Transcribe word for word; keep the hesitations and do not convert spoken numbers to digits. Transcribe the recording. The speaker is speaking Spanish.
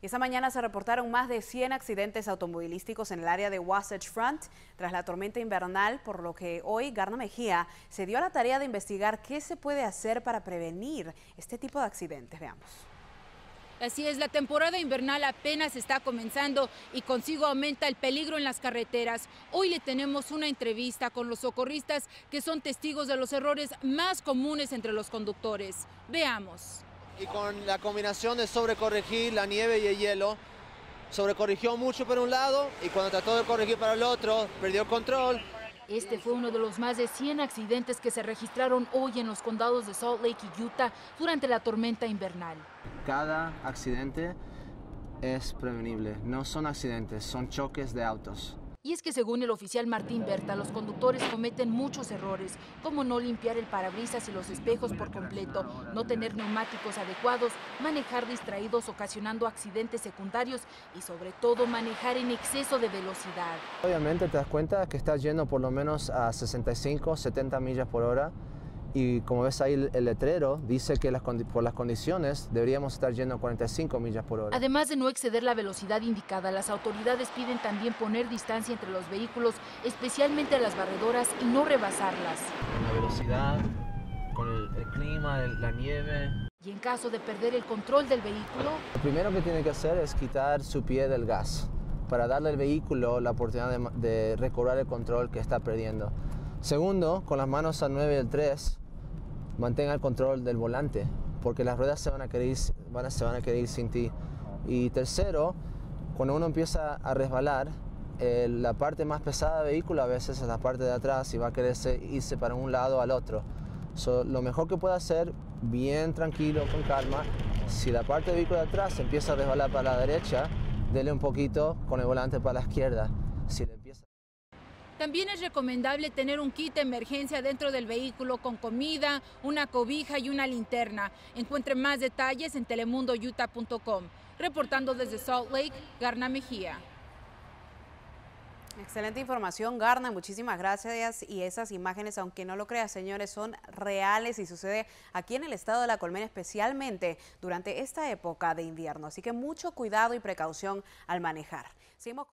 Y esta mañana se reportaron más de cien accidentes automovilísticos en el área de Wasatch Front tras la tormenta invernal, por lo que hoy Garna Mejía se dio a la tarea de investigar qué se puede hacer para prevenir este tipo de accidentes. Veamos. Así es, la temporada invernal apenas está comenzando y consigo aumenta el peligro en las carreteras. Hoy le tenemos una entrevista con los socorristas que son testigos de los errores más comunes entre los conductores. Veamos. Y con la combinación de sobrecorregir la nieve y el hielo, sobrecorrigió mucho por un lado y cuando trató de corregir para el otro, perdió el control. Este fue uno de los más de cien accidentes que se registraron hoy en los condados de Salt Lake y Utah durante la tormenta invernal. Cada accidente es prevenible, no son accidentes, son choques de autos. Y es que según el oficial Martín Berta, los conductores cometen muchos errores, como no limpiar el parabrisas y los espejos por completo, no tener neumáticos adecuados, manejar distraídos ocasionando accidentes secundarios y sobre todo manejar en exceso de velocidad. Obviamente te das cuenta que estás yendo por lo menos a sesenta y cinco, setenta millas por hora y como ves ahí el letrero dice que las, por las condiciones deberíamos estar yendo a cuarenta y cinco millas por hora. Además de no exceder la velocidad indicada, las autoridades piden también poner distancia entre los vehículos, especialmente a las barredoras, y no rebasarlas. Con la velocidad, con el, el clima, el, la nieve. Y en caso de perder el control del vehículo, lo primero que tiene que hacer es quitar su pie del gas para darle al vehículo la oportunidad de, de recobrar el control que está perdiendo. Segundo, con las manos al nueve y el tres, mantenga el control del volante, porque las ruedas se van a querer ir, van a, se van a querer ir sin ti. Y tercero, cuando uno empieza a resbalar, eh, la parte más pesada del vehículo a veces es la parte de atrás y va a querer irse para un lado o al otro. So, lo mejor que puede hacer, bien tranquilo, con calma, si la parte del vehículo de atrás empieza a resbalar para la derecha, dele un poquito con el volante para la izquierda. Si le empieza... También es recomendable tener un kit de emergencia dentro del vehículo con comida, una cobija y una linterna. Encuentre más detalles en telemundo utah punto com. Reportando desde Salt Lake, Garna Mejía. Excelente información, Garna, muchísimas gracias. Y esas imágenes, aunque no lo creas, señores, son reales y sucede aquí en el estado de La Colmena, especialmente durante esta época de invierno. Así que mucho cuidado y precaución al manejar. Seguimos